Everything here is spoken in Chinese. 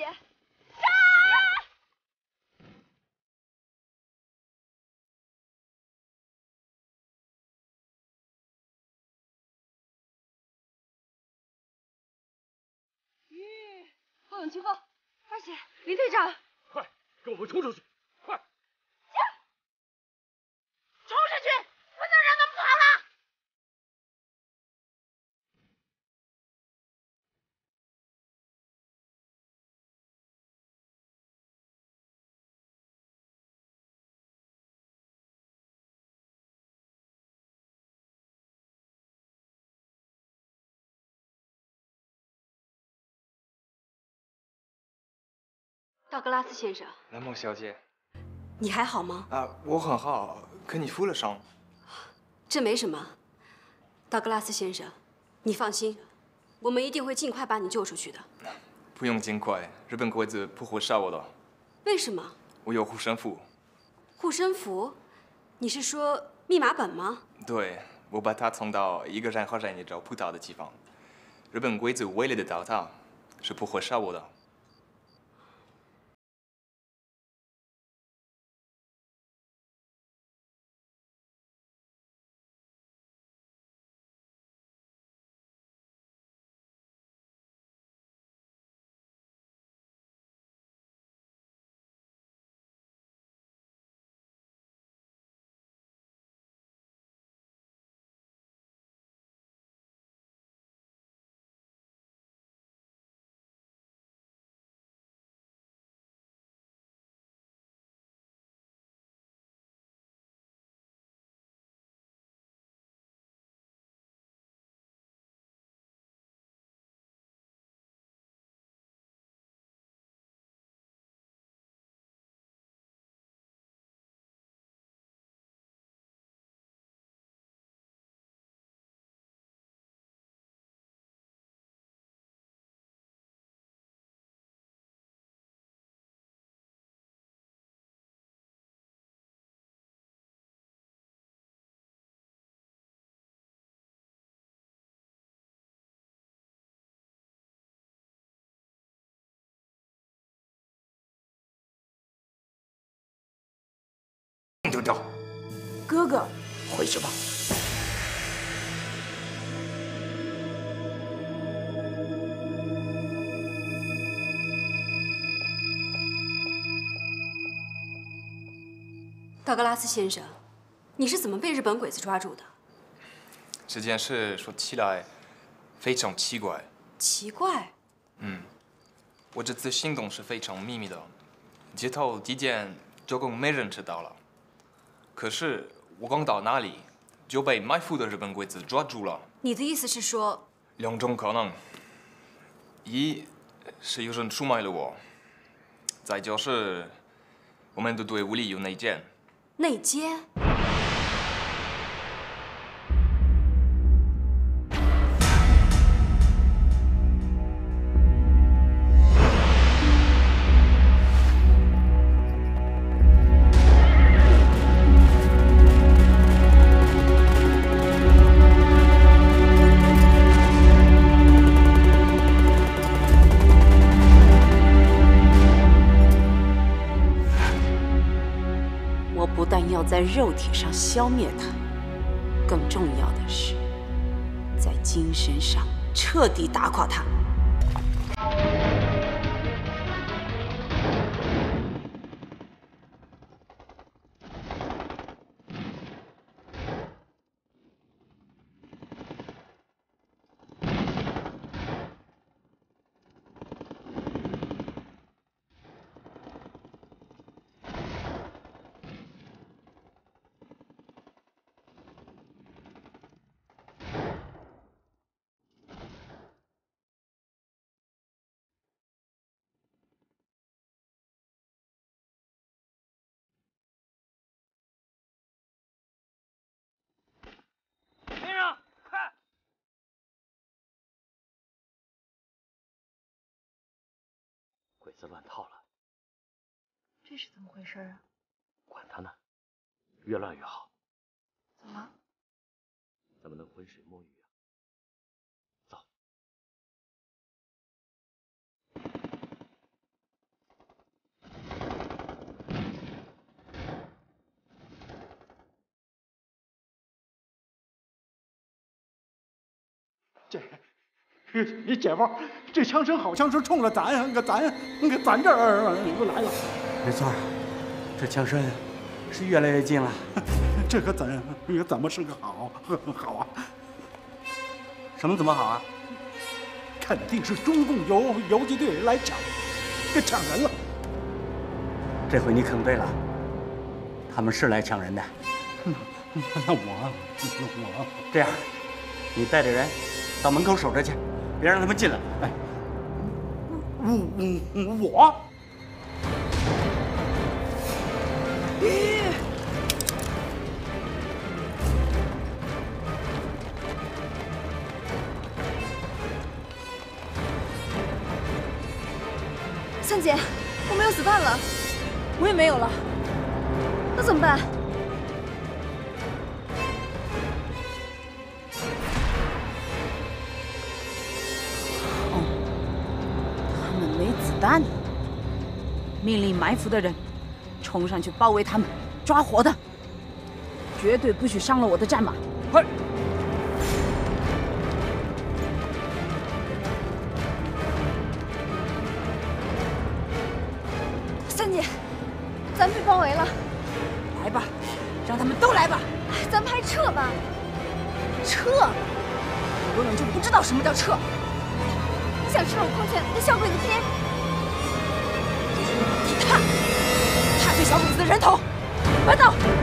姐，咦，好勇情报！二姐，林队长， 快，跟我们冲出去！快！ 冲出去！不能让他们跑了！ 道格拉斯先生， 蓝梦小姐， 你还好吗？ 我很好，可你负了伤。 这没什么。道格拉斯先生，你放心，我们一定会尽快把你救出去的。 不用尽快，日本鬼子不会杀我的。 为什么？ 我有护身符。 护身符？你是说密码本吗？ 对，我把它藏到一个任何人也找不到的地方。日本鬼子为了得到它，是不会杀我的。丢掉， 哥哥， 回去吧。 道格拉斯先生，你是怎么被日本鬼子抓住的？ 这件事说起来非常奇怪。 奇怪？ 我这次行动是非常秘密的，街头地点总共没人知道了。可是我刚到那里，就被埋伏的日本鬼子抓住了。 你的意思是说， 两种可能：一是有人出卖了我，再就是我们的队伍里有内奸。 内奸？ 在肉体上消灭他，更重要的是，在精神上彻底打垮他。 鬼子乱套了， 这是怎么回事啊？ 管他呢，越乱越好。 怎么？ 咱们能浑水摸鱼啊！走。 姐夫，这枪声好像是冲着咱这儿来了。 没错，这枪声是越来越近了。 这可怎么是个好啊？ 什么怎么好啊？ 肯定是中共游击队来抢人了。 这回你肯对了，他们是来抢人的。 那我这样，你带着人到门口守着去，别让他们进来。哎， 我。 三姐，我没有子弹了， 我也没有了， 那怎么办？ 他们没子弹了。命令埋伏的人冲上去包围他们，抓活的，绝对不许伤了我的战马。快！ 三姐，咱被包围了， 来吧，让他们都来吧。 咱们还撤吧？ 撤？你根本就不知道什么叫撤。 你想吃了我空拳跟小鬼子拼？ 你看，踏碎小鬼子的人头，快走！